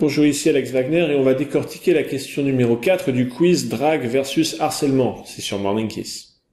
Bonjour, ici Alex Wagner et on va décortiquer la question numéro 4 du quiz drague versus harcèlement. C'est sur Morning Kiss.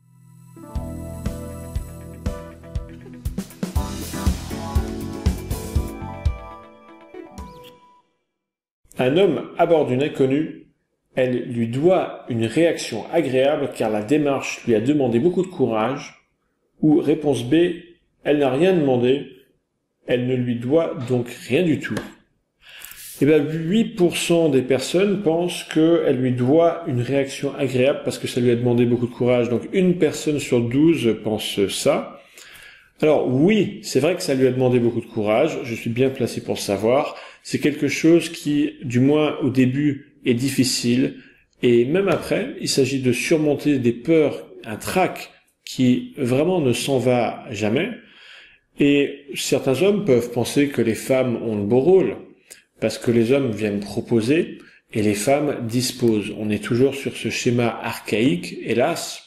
Un homme aborde une inconnue. Elle lui doit une réaction agréable car la démarche lui a demandé beaucoup de courage. Ou réponse B, elle n'a rien demandé. Elle ne lui doit donc rien du tout. Eh bien, 8% des personnes pensent qu'elle lui doit une réaction agréable parce que ça lui a demandé beaucoup de courage. Donc, une personne sur 12 pense ça. Alors, oui, c'est vrai que ça lui a demandé beaucoup de courage. Je suis bien placé pour le savoir. C'est quelque chose qui, du moins au début, est difficile. Et même après, il s'agit de surmonter des peurs, un trac qui vraiment ne s'en va jamais. Et certains hommes peuvent penser que les femmes ont le beau rôle, parce que les hommes viennent proposer et les femmes disposent. On est toujours sur ce schéma archaïque, hélas.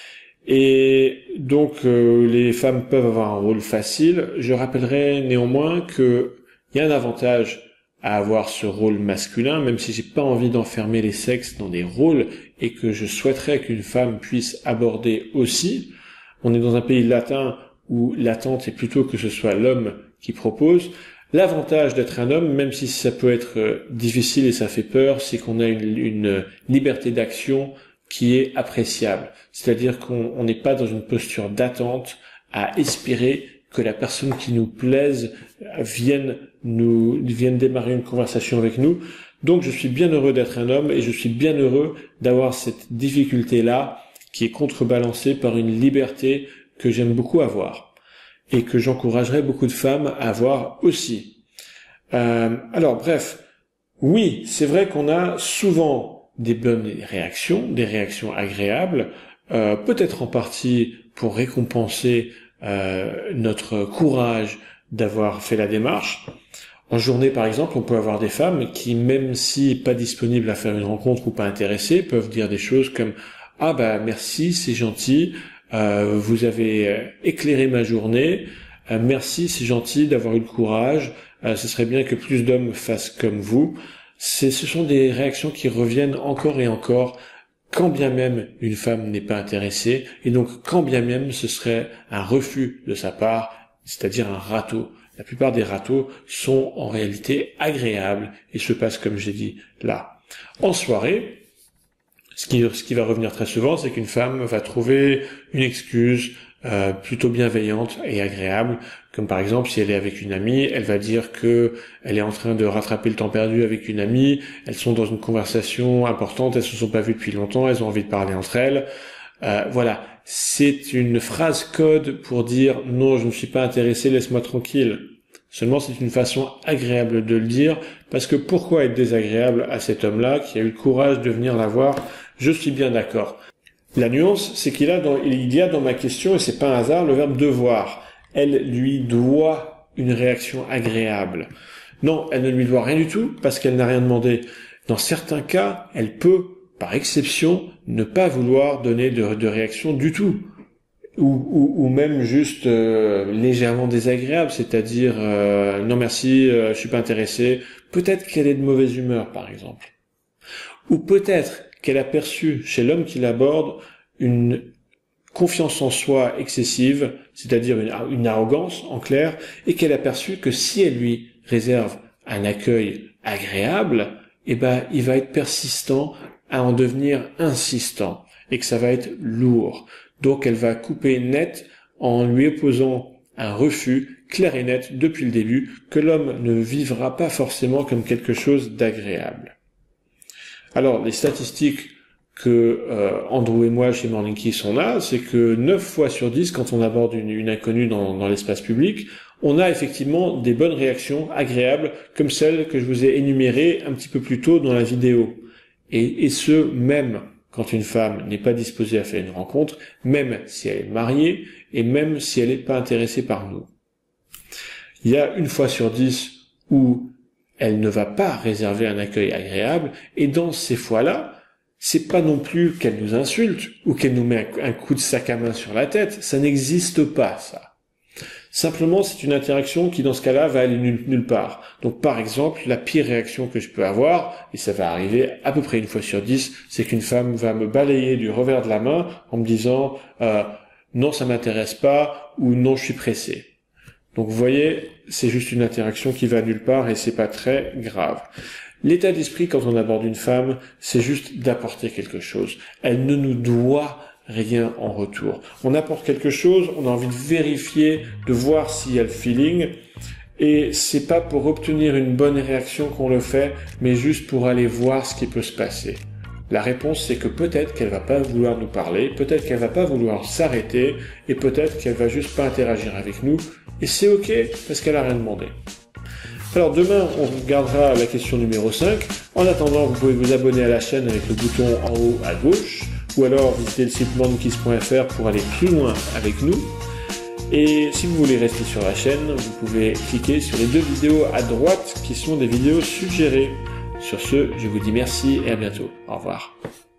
Et donc, les femmes peuvent avoir un rôle facile. Je rappellerai néanmoins qu'il y a un avantage à avoir ce rôle masculin, même si j'ai pas envie d'enfermer les sexes dans des rôles et que je souhaiterais qu'une femme puisse aborder aussi. On est dans un pays latin où l'attente est plutôt que ce soit l'homme qui propose. L'avantage d'être un homme, même si ça peut être difficile et ça fait peur, c'est qu'on a une liberté d'action qui est appréciable. C'est-à-dire qu'on n'est pas dans une posture d'attente à espérer que la personne qui nous plaise vienne démarrer une conversation avec nous. Donc je suis bien heureux d'être un homme et je suis bien heureux d'avoir cette difficulté-là qui est contrebalancée par une liberté que j'aime beaucoup avoir et que j'encouragerais beaucoup de femmes à avoir aussi. Alors bref, oui, c'est vrai qu'on a souvent des bonnes réactions, des réactions agréables, peut-être en partie pour récompenser notre courage d'avoir fait la démarche. En journée, par exemple, on peut avoir des femmes qui, même si pas disponibles à faire une rencontre ou pas intéressées, peuvent dire des choses comme « Ah bah merci, c'est gentil, vous avez éclairé ma journée, merci, c'est gentil d'avoir eu le courage, ce serait bien que plus d'hommes fassent comme vous. » Ce sont des réactions qui reviennent encore et encore, quand bien même une femme n'est pas intéressée, et donc quand bien même ce serait un refus de sa part, c'est-à-dire un râteau. La plupart des râteaux sont en réalité agréables et se passent comme j'ai dit là. En soirée, ce qui va revenir très souvent, c'est qu'une femme va trouver une excuse plutôt bienveillante et agréable, comme par exemple si elle est avec une amie, elle va dire que elle est en train de rattraper le temps perdu avec une amie, elles sont dans une conversation importante, elles se sont pas vues depuis longtemps, elles ont envie de parler entre elles. Voilà, c'est une phrase code pour dire non, je ne suis pas intéressé, laisse-moi tranquille. Seulement, c'est une façon agréable de le dire, parce que pourquoi être désagréable à cet homme-là qui a eu le courage de venir la voir? Je suis bien d'accord. La nuance, c'est qu'il y a dans ma question, et c'est pas un hasard, le verbe devoir. Elle lui doit une réaction agréable. Non, elle ne lui doit rien du tout, parce qu'elle n'a rien demandé. Dans certains cas, elle peut, par exception, ne pas vouloir donner de réaction du tout. Ou même juste légèrement désagréable, c'est-à-dire non merci, je suis pas intéressé. Peut-être qu'elle est de mauvaise humeur, par exemple. Ou peut-être qu'elle a perçu chez l'homme qui l'aborde une confiance en soi excessive, c'est-à-dire une arrogance en clair, et qu'elle a perçu que si elle lui réserve un accueil agréable, eh ben il va être persistant à en devenir insistant, et que ça va être lourd. Donc elle va couper net en lui opposant un refus clair et net depuis le début que l'homme ne vivra pas forcément comme quelque chose d'agréable. Alors les statistiques que Andrew et moi chez Morning Kiss on a, c'est que 9 fois sur 10 quand on aborde une inconnue dans l'espace public, on a effectivement des bonnes réactions agréables comme celles que je vous ai énumérées un petit peu plus tôt dans la vidéo. Et ce même quand une femme n'est pas disposée à faire une rencontre, même si elle est mariée et même si elle n'est pas intéressée par nous. Il y a 1 fois sur 10 où elle ne va pas réserver un accueil agréable, et dans ces fois-là, c'est pas non plus qu'elle nous insulte ou qu'elle nous met un coup de sac à main sur la tête, ça n'existe pas, ça. Simplement, c'est une interaction qui, dans ce cas-là, va aller nulle part. Donc, par exemple, la pire réaction que je peux avoir, et ça va arriver à peu près une fois sur 10, c'est qu'une femme va me balayer du revers de la main en me disant non, ça m'intéresse pas, ou non, je suis pressé. Donc, vous voyez, c'est juste une interaction qui va nulle part et c'est pas très grave. L'état d'esprit quand on aborde une femme, c'est juste d'apporter quelque chose. Elle ne nous doit rien en retour. On apporte quelque chose, on a envie de vérifier, de voir s'il y a le feeling, et c'est pas pour obtenir une bonne réaction qu'on le fait, mais juste pour aller voir ce qui peut se passer. La réponse, c'est que peut-être qu'elle va pas vouloir nous parler, peut-être qu'elle va pas vouloir s'arrêter, et peut-être qu'elle va juste pas interagir avec nous, et c'est ok, parce qu'elle a rien demandé. Alors demain, on regardera la question numéro 5. En attendant, vous pouvez vous abonner à la chaîne avec le bouton en haut à gauche, ou alors visiter le site monkis.fr pour aller plus loin avec nous. Et si vous voulez rester sur la chaîne, vous pouvez cliquer sur les 2 vidéos à droite qui sont des vidéos suggérées. Sur ce, je vous dis merci et à bientôt. Au revoir.